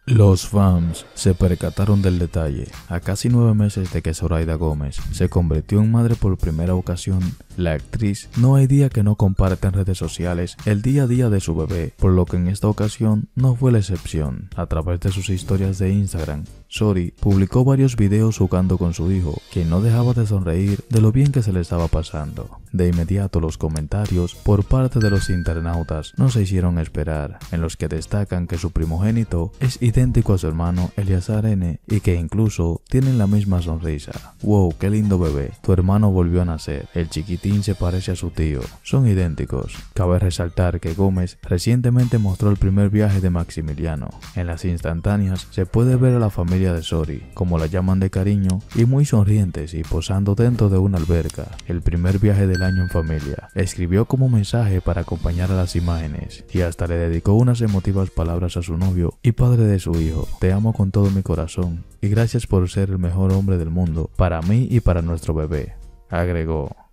Los fans se percataron del detalle. A casi 9 meses de que Zoraida Gómez se convirtió en madre por primera ocasión, la actriz no hay día que no comparte en redes sociales el día a día de su bebé, por lo que en esta ocasión no fue la excepción. A través de sus historias de Instagram, Zori publicó varios videos jugando con su hijo, quien no dejaba de sonreír de lo bien que se le estaba pasando. De inmediato los comentarios por parte de los internautas no se hicieron esperar, en los que destacan que su primogénito es idéntico a su hermano Eleazar N y que incluso tienen la misma sonrisa. Wow, qué lindo bebé, tu hermano volvió a nacer, el chiquitín se parece a su tío, son idénticos. Cabe resaltar que Gómez recientemente mostró el primer viaje de Maximiliano. En las instantáneas se puede ver a la familia de Zori, como la llaman de cariño, y muy sonrientes y posando dentro de una alberca. El primer viaje del año en familia. Escribió como mensaje para acompañar a las imágenes y hasta le dedicó unas emotivas palabras a su novio y padre de su hijo. Te amo con todo mi corazón y gracias por ser el mejor hombre del mundo para mí y para nuestro bebé, agregó.